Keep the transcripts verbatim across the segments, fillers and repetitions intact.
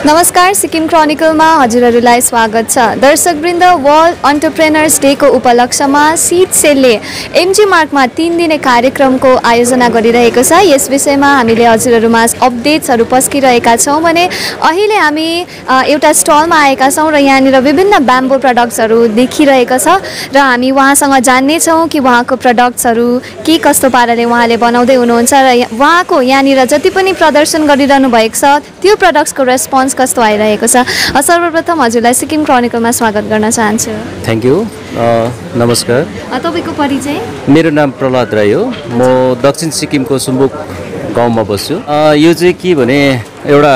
नमस्कार, सिक्किम क्रोनिकलमा हजुरहरूलाई स्वागत छ। दर्शकवृन्द, वर्ल्ड एन्टरप्रेनर्स डेको उपलक्ष्यमा सीड सेलले एमजी मार्गमा तीन दिने कार्यक्रमको आयोजना गरिरहेको छ। यस विषयमा हामीले हजुरहरूमा अपडेट्सहरू पस्किरहेका छौँ भने अहिले हामी एउटा स्टलमा आएका छौँ र यहाँनिर विभिन्न ब्याम्बो प्रडक्ट्सहरू देखिरहेको छ र हामी उहाँसँग जान्नेछौँ कि उहाँको प्रडक्ट्सहरू के कस्तो पाराले उहाँले बनाउँदै हुनुहुन्छ र उहाँको यहाँनिर जति पनि प्रदर्शन गरिरहनु भएको छ त्यो प्रडक्ट्सको रेस्पोन्स कस्तो आइरहेको छ। सर्वप्रथम हजुरलाई सिक्किम क्रोनिकलमा स्वागत गर्न चाहन्छु। Thank you. नमस्कार। तपाईँको परिचय? मेरो नाम प्रहलाद राई हो। म दक्षिण सिक्किमको सुम्बुक गाउँमा बस्छु। यो चाहिँ के भने एउटा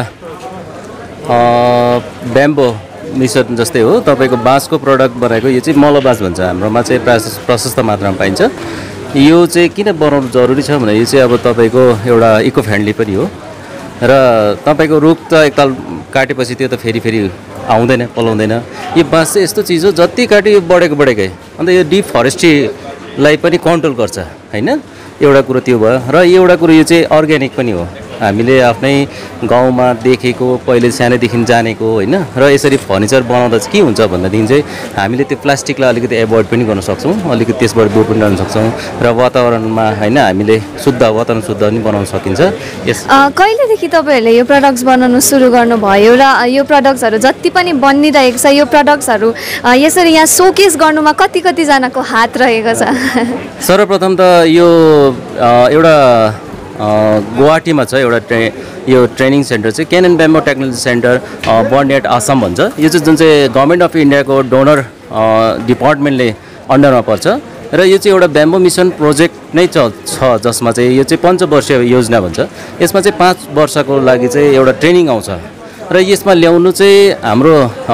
ब्याम्बो मिसन जस्तै हो। तपाईँको बाँसको प्रडक्ट बनाएको यो चाहिँ मलबाँस भन्छ, हाम्रोमा चाहिँ प्रशस्त मात्रामा पाइन्छ। यो चाहिँ किन बनाउनु जरुरी छ भने यो चाहिँ अब तपाईँको एउटा इको फ्रेन्डली पनि हो र तपाईँको रुख त एकताल काटेपछि त्यो त फेरि फेरि आउँदैन, पलाउँदैन। यो बाँस चाहिँ यस्तो चिज हो जति काट्यो यो बढेको बढेकै, अन्त यो डिफरेस्ट्रीलाई पनि कन्ट्रोल गर्छ होइन। एउटा कुरो त्यो भयो र एउटा कुरो यो चाहिँ अर्ग्यानिक पनि हो। हामीले आफ्नै गाउँमा देखेको, पहिले सानैदेखि जानेको होइन। र यसरी फर्निचर बनाउँदा चाहिँ के हुन्छ भन्दादेखि चाहिँ हामीले त्यो प्लास्टिकलाई अलिकति एभोइड पनि गर्न सक्छौँ, अलिकति त्यसबाट दूर पनि रहन सक्छौँ र वातावरणमा होइन हामीले शुद्ध वातावरण शुद्ध पनि बनाउन सकिन्छ। यस कहिलेदेखि तपाईँहरूले यो प्रडक्ट्स बनाउनु सुरु गर्नुभयो र यो प्रडक्ट्सहरू जति पनि बनिरहेको छ यो प्रडक्ट्सहरू यसरी यहाँ सोकेस गर्नुमा कति कतिजनाको हात रहेको छ? सर्वप्रथम त यो एउटा गुवाहाटीमा छ एउटा ट्रे यो ट्रेनिङ सेन्टर चाहिँ क्यानन ब्याम्बो टेक्नोलोजी सेन्टर बर्नेट आसाम भन्छ। यो चाहिँ जुन चाहिँ गभर्मेन्ट अफ इन्डियाको डोनर डिपार्टमेन्टले अन्डरमा पर्छ र यो चाहिँ एउटा ब्याम्बो मिसन प्रोजेक्ट नै छ जसमा चाहिँ यो चाहिँ पञ्चवर्षीय योजना भन्छ। यसमा चाहिँ पाँच वर्षको लागि चाहिँ एउटा ट्रेनिङ आउँछ र यसमा ल्याउनु चाहिँ हाम्रो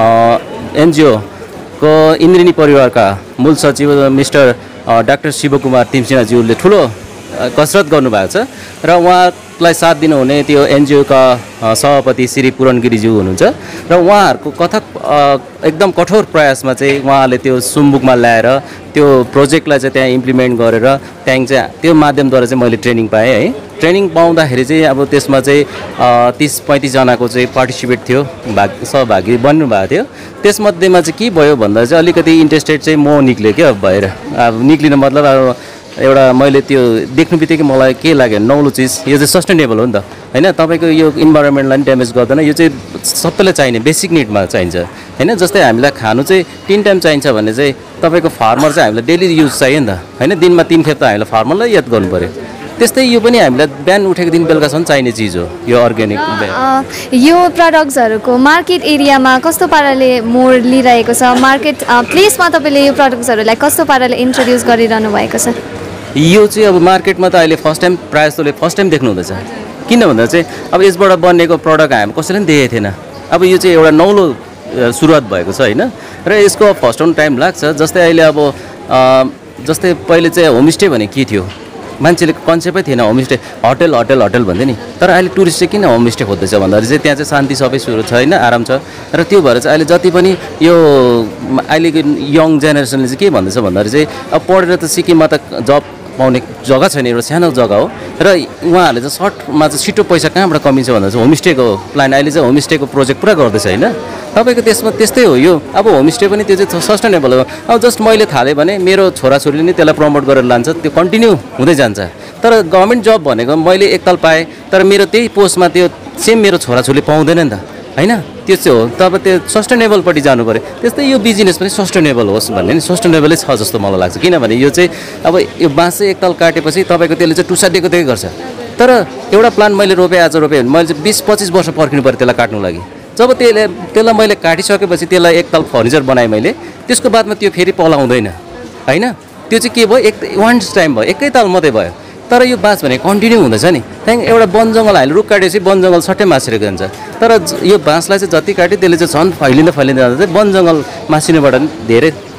एनजिओको इन्द्रिणी परिवारका मूल सचिव मिस्टर डाक्टर शिवकुमार तिमसिंहज्यूले ठुलो कसरत गर्नुभएको छ र उहाँलाई साथ दिनुहुने त्यो एनजिओका सभापति श्री पुरणगिरीज्यू हुनुहुन्छ र उहाँहरूको कथक एकदम कठोर प्रयासमा चाहिँ उहाँले त्यो सुम्बुकमा ल्याएर त्यो प्रोजेक्टलाई चाहिँ त्यहाँ इम्प्लिमेन्ट गरेर त्यहाँदेखि चाहिँ त्यो माध्यमद्वारा चाहिँ मैले ट्रेनिङ पाएँ है। ट्रेनिङ पाउँदाखेरि चाहिँ अब त्यसमा चाहिँ तिस पैँतिसजनाको चाहिँ पार्टिसिपेट थियो, भाग सहभागी बन्नुभएको थियो। त्यसमध्येमा चाहिँ के भयो भन्दा चाहिँ अलिकति इन्ट्रेस्टेड चाहिँ म निक्लेँ क्या भएर। अब निक्लिनु मतलब अब एउटा मैले त्यो देख्नु बित्तिकै मलाई के लाग्यो नौलो चिज यो चाहिँ सस्टेनेबल हो नि त होइन। तपाईँको यो इन्भाइरोमेन्टलाई पनि ड्यामेज गर्दैन, यो चाहिँ सबैलाई चाहिने बेसिक निडमा चाहिन्छ होइन। जस्तै हामीलाई खानु चाहिँ तिन टाइम चाहिन्छ भने चाहिँ तपाईँको फार्मर चाहिँ हामीलाई डेली युज चाहियो नि त होइन। दिनमा तिन खेप त हामीलाई फार्मरलाई याद गर्नु पऱ्यो। त्यस्तै यो पनि हामीलाई बिहान उठेको दिन बेलुकासम्म चाहिने चिज हो यो अर्ग्यानिक। यो प्रडक्ट्सहरूको मार्केट एरियामा कस्तो पाराले मोड लिइरहेको छ? मार्केट प्लेसमा तपाईँले यो प्रडक्ट्सहरूलाई कस्तो पाराले इन्ट्रोड्युस गरिरहनु भएको छ? यो चाहिँ अब मार्केटमा त अहिले फर्स्ट टाइम प्रायः जस्तोले फर्स्ट टाइम देख्नु हुँदैछ। किन भन्दा चाहिँ अब यसबाट बनेको प्रडक्ट हामी कसैले पनि देखेको थिएन। अब यो चाहिँ एउटा नौलो सुरुवात भएको छ होइन र यसको फर्स्ट टाइम टाइम लाग्छ। जस्तै अहिले अब जस्तै पहिले चाहिँ होमस्टे भने के थियो, मान्छेले कन्सेप्टै थिएन होमस्टे, होटेल होटेल होटेल भन्दै नि। तर अहिले टुरिस्ट चाहिँ किन होमस्टे खोज्दैछ भन्दाखेरि चाहिँ त्यहाँ चाहिँ शान्ति सबै सुरु छ होइन, आराम छ। र त्यो भएर चाहिँ अहिले जति पनि यो अहिलेको यङ जेनेरेसनले चाहिँ के भन्दैछ भन्दाखेरि चाहिँ अब पढेर त सिक्किममा त जब पाउने जग्गा छैन, एउटा सानो जग्गा हो र उहाँहरूले चाहिँ सर्टमा चाहिँ छिटो पैसा कहाँबाट कमिन्छ भन्दा चाहिँ होमस्टेको प्लान अहिले चाहिँ होमस्टेको प्रोजेक्ट पुरा गर्दैछ होइन। तपाईँको त्यसमा त्यस्तै हो यो। अब होमस्टे पनि त्यो चाहिँ सस्टेनेबल हो। अब जस्ट मैले थालेँ भने मेरो छोराछोरीले नि त्यसलाई प्रमोट गरेर लान्छ, त्यो कन्टिन्यू हुँदै जान्छ। तर गभर्मेन्ट जब भनेको मैले एकताल पाएँ तर मेरो त्यही पोस्टमा त्यो सेम मेरो छोराछोरीले पाउँदैन नि त होइन। त्यो चाहिँ हो। तब त्यो सस्टेनेबलपट्टि जानु पऱ्यो। त्यस्तै यो बिजनेस पनि सस्टेनेबल होस् भन्ने नि सस्टेनेबलै छ जस्तो मलाई लाग्छ। किनभने यो चाहिँ अब यो बाँस चाहिँ एकताल काटेपछि तपाईँको त्यसले चाहिँ टुसाडिएको त्यही गर्छ। तर एउटा प्लान्ट मैले रोपेँ आज रोपेँ भने मैले चाहिँ बिस पच्चिस वर्ष पर्खिनु पऱ्यो त्यसलाई काट्नु लागि। जब त्यसले त्यसलाई मैले काटिसकेपछि त्यसलाई एकताल फर्निचर बनाएँ मैले, त्यसको बादमा त्यो फेरि पलाउँदैन होइन। त्यो चाहिँ के भयो, एक वान टाइम भयो, एकैताल मात्रै भयो। तर यो बाँस भने कन्टिन्यू हुँदैछ नि। त्यहाँदेखि एउटा वन जङ्गल हामीले रुख काटेपछि वन जङ्गल सट्टै मासिएर जान्छ। तर यो बाँसलाई चाहिँ जति काट्यो त्यसले चाहिँ झन् फैलिँदा फैलिँदा जाँदा चाहिँ वन जङ्गल मासिनुबाट धेरै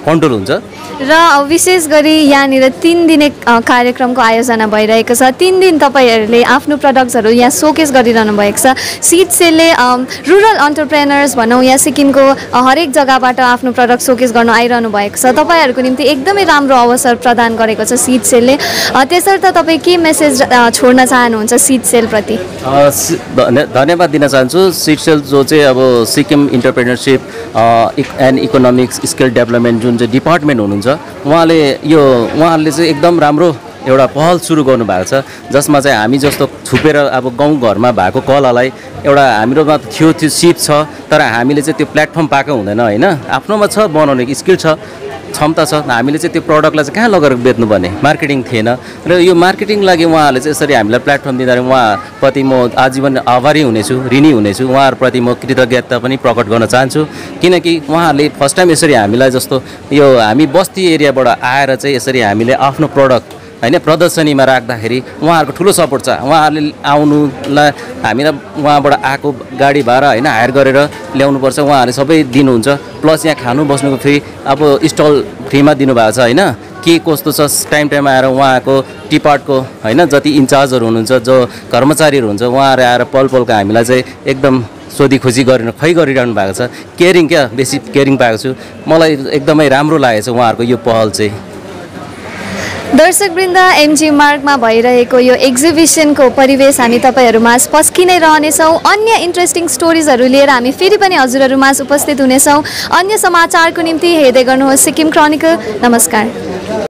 कन्ट्रोल हुन्छ। र विशेष गरी यहाँनिर तिन दिने कार्यक्रमको आयोजना भइरहेको छ। तिन दिन तपाईँहरूले आफ्नो प्रडक्ट्सहरू यहाँ सोकेस गरिरहनु भएको छ। सिड सेलले रुरल अन्टरप्रेनर्स भनौँ यहाँ सिक्किमको हरेक जग्गाबाट आफ्नो प्रडक्ट सोकेस गर्न आइरहनु भएको छ। तपाईँहरूको निम्ति एकदमै राम्रो अवसर प्रदान गरेको छ सिड सेलले। त्यसर्थ तपाईँ के मेसेज छोड्न चाहनुहुन्छ सिड सेलप्रति? धन्यवाद दिन चाहन्छु। सिड सेल जो चाहिँ अब Sikkim entrepreneurship and economics skill development जुन चाहिँ डिपार्टमेन्ट हुनुहुन्छ उहाँले यो उहाँहरूले चाहिँ एकदम राम्रो एउटा पहल सुरु गर्नुभएको छ, जसमा चाहिँ हामी जस्तो छुपेर अब गाउँघरमा भएको कलालाई एउटा हामीरोमा थियो त्यो सिप छ तर हामीले चाहिँ त्यो प्लेटफर्म पाएको हुँदैन होइन। आफ्नोमा छ बनाउने स्किल छ क्षमता छ, हामीले चाहिँ त्यो प्रडक्टलाई चाहिँ कहाँ लगेर बेच्नुपर्ने मार्केटिङ थिएन र यो मार्केटिङ लागि उहाँहरूले चाहिँ यसरी हामीलाई प्लेटफर्म दिँदाखेरि उहाँप्रति म आजीवन आभारी हुनेछु, ऋणी हुनेछु। उहाँहरूप्रति म कृतज्ञता पनि प्रकट गर्न चाहन्छु किनकि उहाँहरूले फर्स्ट टाइम यसरी हामीलाई जस्तो यो हामी बस्ती एरियाबाट आएर चाहिँ यसरी हामीले आफ्नो प्रडक्ट होइन प्रदर्शनीमा राख्दाखेरि उहाँहरूको ठुलो सपोर्ट छ। उहाँहरूले आउनुलाई हामीलाई उहाँबाट आएको गाडी भाडा होइन हायर गरेर ल्याउनुपर्छ, उहाँहरूले सबै दिनुहुन्छ। प्लस यहाँ खानु बस्नुको फ्री अब स्टल फ्रीमा दिनुभएको छ होइन। के कस्तो छ टाइम टाइम आएर उहाँको टिपार्टको होइन जति इन्चार्जहरू हुनुहुन्छ जो कर्मचारीहरू हुन्छ उहाँहरू आएर पल पलको हामीलाई चाहिँ एकदम सोधी खोजी गरेर खै गरिरहनु भएको छ। केयरिङ क्या बेसी केयरिङ पाएको छु, मलाई एकदमै राम्रो लागेको छ उहाँहरूको यो पहल चाहिँ। दर्शकवृन्द एमजी मार्गमा भइरहेको यो एक्जिबिसनको परिवेश हामी तपाईँहरूमाझ पस्किनै रहनेछौँ। अन्य इन्ट्रेस्टिङ स्टोरिजहरू लिएर हामी फेरि पनि हजुरहरूमाझ उपस्थित हुनेछौँ। अन्य समाचारको निम्ति हेर्दै गर्नुहोस् सिक्किम क्रोनिकल। नमस्कार।